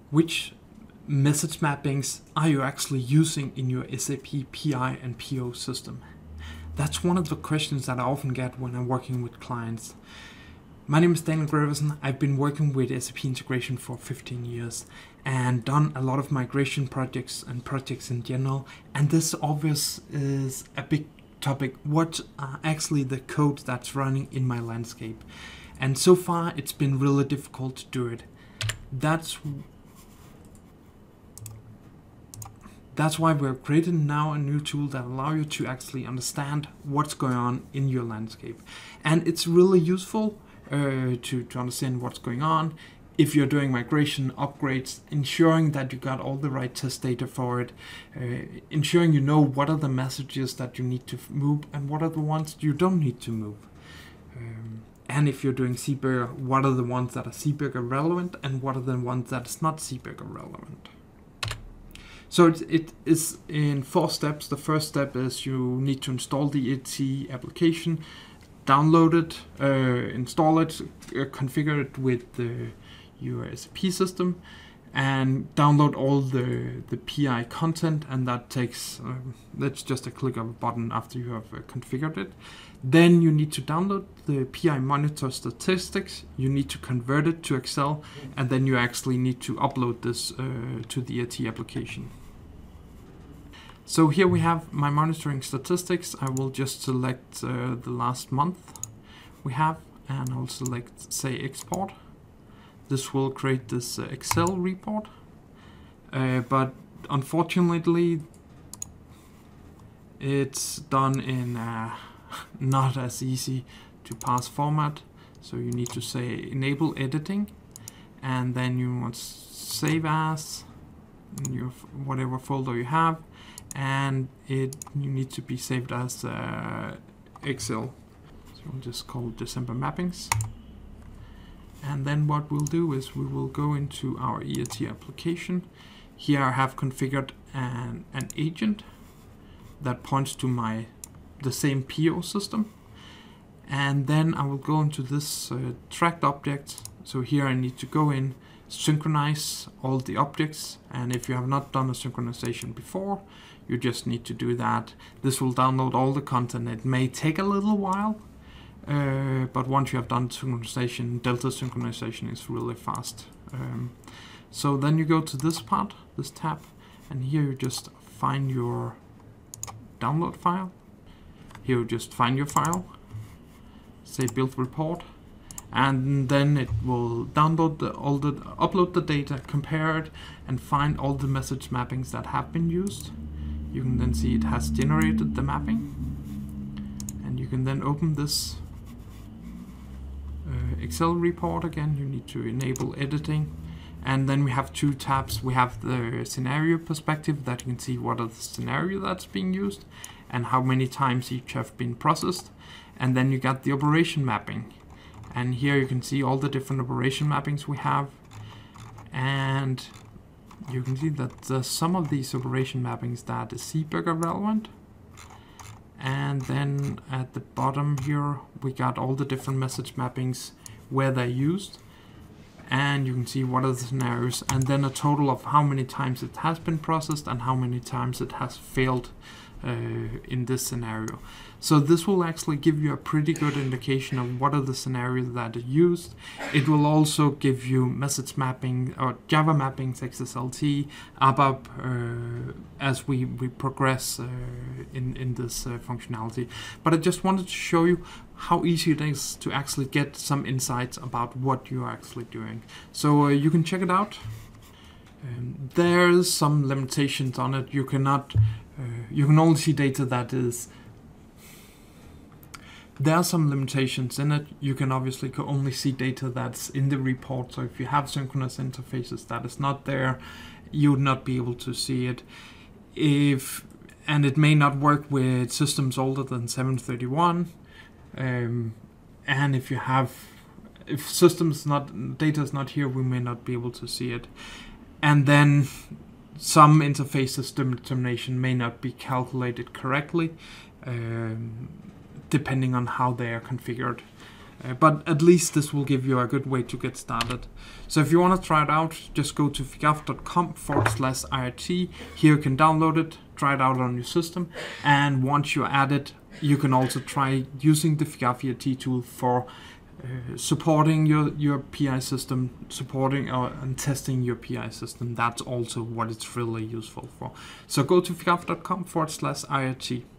which message mappings are you actually using in your SAP PI and PO system? That's one of the questions that I often get when I'm working with clients. My name is Daniel Greversen. I've been working with SAP integration for 15 years and done a lot of migration projects and projects in general, and this obviously is a big topic. What are actually the code that's running in my landscape? And so far it's been really difficult to do it. That's why we're creating now a new tool that allows you to actually understand what's going on in your landscape. And it's really useful to understand what's going on. If you're doing migration upgrades, ensuring that you got all the right test data for it, ensuring you know what are the messages that you need to move and what are the ones you don't need to move. And if you're doing CBurger, what are the ones that are CBurger relevant and what are the ones that is not CBurger relevant. So it is in 4 steps. The first step is you need to install the IRT application, download it, install it, configure it with your SAP system, and download all the PI content, and that takes, that's just a click of a button after you have configured it. Then you need to download the PI monitor statistics, you need to convert it to Excel, and then you actually need to upload this to the IRT application. So here we have my monitoring statistics. I will just select the last month we have, and I'll select, say, export. This will create this Excel report, but unfortunately it's done in not as easy to pass format. So you need to say enable editing, and then you want save as in your whatever folder you have, and you need to be saved as Excel. So we'll just call it December mappings. And then what we'll do is we will go into our IRT application. Here I have configured an agent that points to the same PO system. And then I will go into this tracked object. So here I need to go in, synchronize all the objects. And if you have not done a synchronization before, you just need to do that. This will download all the content. It may take a little while. But once you have done synchronization, delta synchronization is really fast. So then you go to this part, this tab, and here you just find your download file. Here you just find your file, say build report, and then it will download upload the data, compare it, and find all the message mappings that have been used. You can then see it has generated the mapping, and you can then open this Excel report again. You need to enable editing, and then we have 2 tabs. We have the scenario perspective, that you can see what are the scenario that's being used and how many times each have been processed, and then you got the operation mapping, and here you can see all the different operation mappings we have, and you can see that some of these operation mappings that is CBurger relevant. And then at the bottom here, we got all the different message mappings where they're used. And you can see what are the scenarios, and then a total of how many times it has been processed and how many times it has failed in this scenario. So this will actually give you a pretty good indication of what are the scenarios that are used. It will also give you message mapping or Java mappings, XSLT, ABAP as we progress in this functionality. But I just wanted to show you how easy it is to actually get some insights about what you're actually doing. So you can check it out. There's some limitations on it. You cannot, you can only see data that is. There are some limitations in it. You can obviously only see data that's in the report. So if you have synchronous interfaces that is not there, you would not be able to see it. And it may not work with systems older than 731. And if data is not here, we may not be able to see it. And then some interface system determination may not be calculated correctly, depending on how they are configured. But at least this will give you a good way to get started. So if you want to try it out, just go to figaf.com/IRT. Here you can download it, try it out on your system, and once you add it, you can also try using the Figaf IRT tool for supporting your PI system, supporting and testing your PI system. That's also what it's really useful for. So go to figaf.com/IRT.